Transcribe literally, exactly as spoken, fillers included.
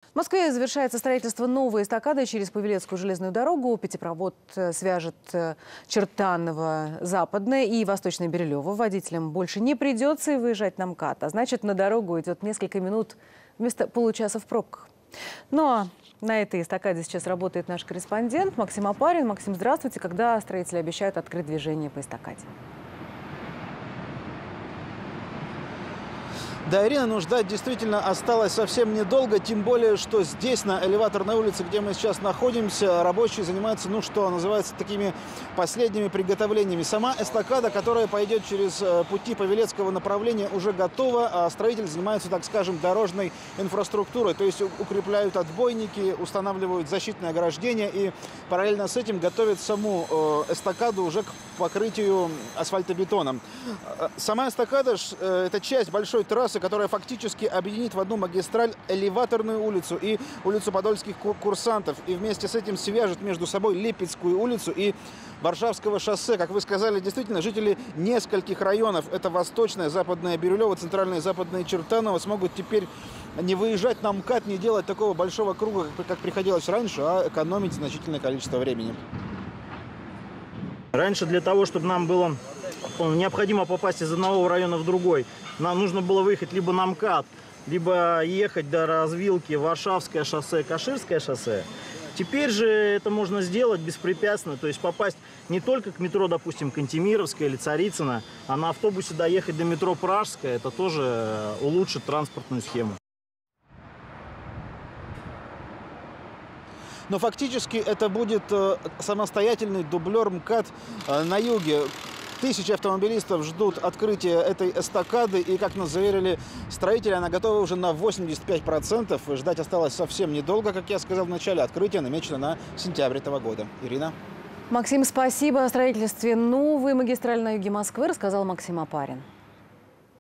В Москве завершается строительство новой эстакады через Павелецкую железную дорогу. Пятипровод свяжет Чертаново-Западное и Восточное Бирюлево. Водителям больше не придется выезжать на МКАД. А значит, на дорогу идет несколько минут вместо получаса в пробках. Ну а на этой эстакаде сейчас работает наш корреспондент Максим Апарин. Максим, здравствуйте. Когда строители обещают открыть движение по эстакаде? Да, Ирина, ну ждать действительно осталось совсем недолго, тем более, что здесь, на Элеваторной улице, где мы сейчас находимся, рабочие занимаются, ну что называется, такими последними приготовлениями. Сама эстакада, которая пойдет через пути Павелецкого направления, уже готова, а строители занимаются, так скажем, дорожной инфраструктурой, то есть укрепляют отбойники, устанавливают защитное ограждение и параллельно с этим готовят саму эстакаду уже к покрытию асфальтобетоном. Сама эстакада – это часть большой трассы, которая фактически объединит в одну магистраль Элеваторную улицу и улицу Подольских курсантов. И вместе с этим свяжет между собой Липецкую улицу и Варшавского шоссе. Как вы сказали, действительно, жители нескольких районов, это Восточное, Западное Бирюлево, Центральное и Западное Чертаново, смогут теперь не выезжать на МКАД, не делать такого большого круга, как приходилось раньше, а экономить значительное количество времени. Раньше для того, чтобы нам было необходимо попасть из одного района в другой, нам нужно было выехать либо на МКАД, либо ехать до развилки Варшавское шоссе, Каширское шоссе. Теперь же это можно сделать беспрепятственно, то есть попасть не только к метро, допустим, Кантемировская или Царицына, а на автобусе доехать до метро Пражская, это тоже улучшит транспортную схему. Но фактически это будет самостоятельный дублер МКАД на юге. Тысячи автомобилистов ждут открытия этой эстакады. И, как нас заверили строители, она готова уже на восемьдесят пять процентов. Ждать осталось совсем недолго, как я сказал в начале. Открытие намечено на сентябрь этого года. Ирина. Максим, спасибо. О строительстве новой магистрали на юге Москвы рассказал Максим Апарин.